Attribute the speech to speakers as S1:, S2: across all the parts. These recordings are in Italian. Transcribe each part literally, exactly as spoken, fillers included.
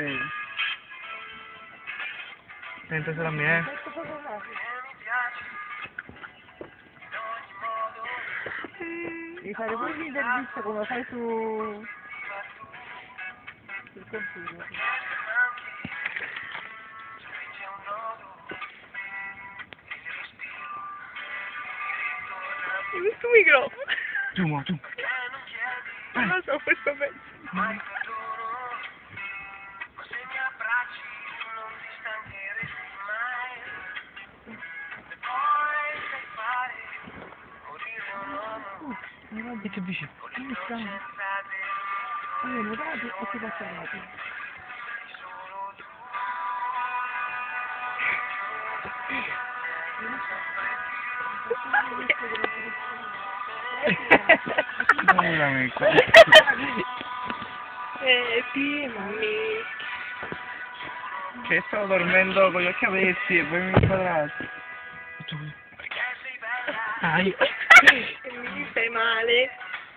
S1: lei. Sente solo a me, eh.
S2: Devi fare pure l'intervista come fai su... sul computer.
S3: In questo microfono.
S1: Tu, mo, tu.
S3: Non lo so, questo pezzo.
S1: Guarda che vicino.
S2: Come stanno? Allora, nuotate e si passa avanti.
S1: Dai, amico.
S3: Eh, sì, mammi.
S1: Che stavo dormendo con gli occhi aperti e poi mi inquadrati. Dai.
S3: E mi stai male.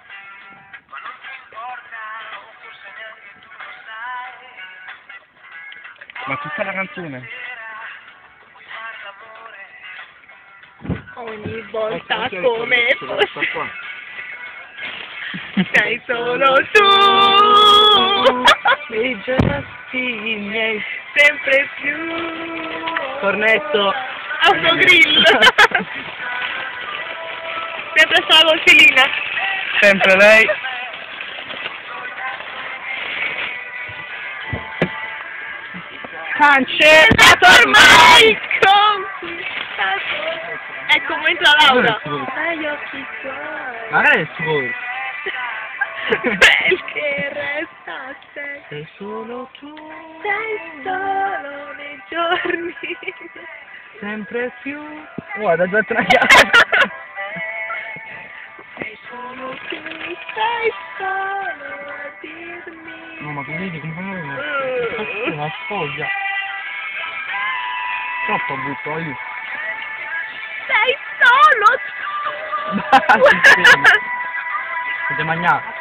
S1: Ma tutta la canzone?
S3: Ogni volta
S1: Ecco,
S3: come
S1: ecco, ecco,
S3: fosse.
S1: qua.
S3: Sei solo tu.
S1: I giorni miei.
S3: Sempre più.
S1: Cornetto.
S3: Autogrill. Sempre stata con Celina.
S1: Sempre lei.
S3: Cancellato ormai. Conquistato. Ecco, entra Laura. Agli occhi tuoi.
S1: Magari è suo.
S3: Quel che resta a te.
S1: Sei solo tu.
S3: Sei solo nei giorni.
S1: Sempre più. Guarda, già te la chiave.
S3: Sei solo tu, sei solo a dirmi.
S1: No, ma tu vedi come fa una spoglia. Troppo brutto, io.
S3: Sei solo tu.
S1: Basta, ti mangiato.